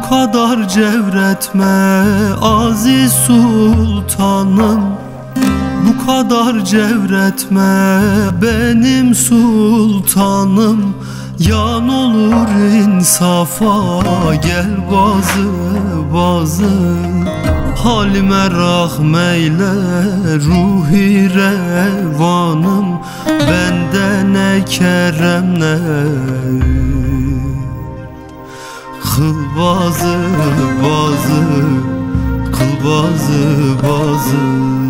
kadar cevretme aziz sultanım, bu kadar cevretme benim sultanım. Yan olur insafa gel bazı halime rahmeyle ruhi revanım. Bende ne kerem ne kıl bazı kıl bazı.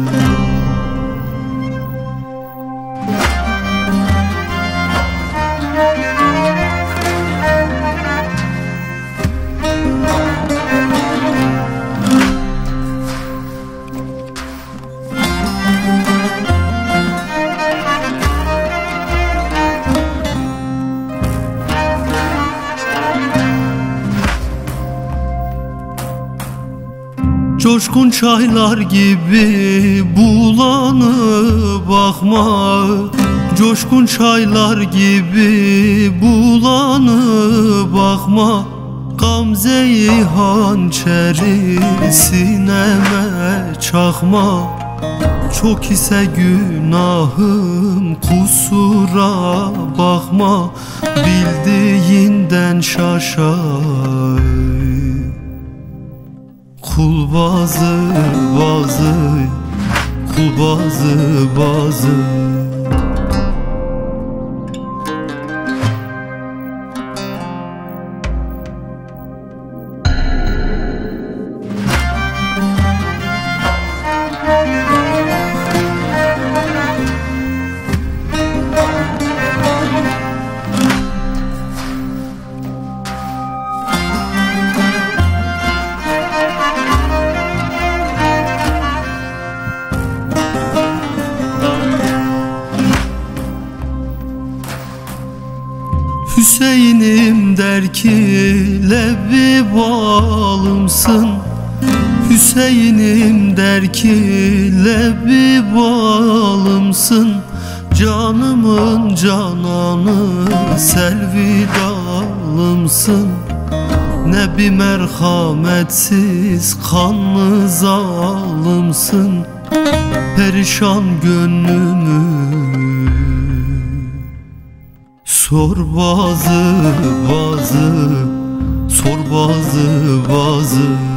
Coşkun çaylar gibi bulanıp bakma, coşkun çaylar gibi bulanıp bakma. Gamze-i hançeri sineme çakma. Çok ise günahım kusura bakma, bildiğinden şaşar. Kul bazı kul bazı. Hüseyin'im der ki lebbi balımsın, Hüseyin'im der ki lebbi balımsın. Canımın cananı selvi dalımsın. Ne bir merhametsiz kanlı zalımsın. Perişan gönlümü sor bazı sor bazı.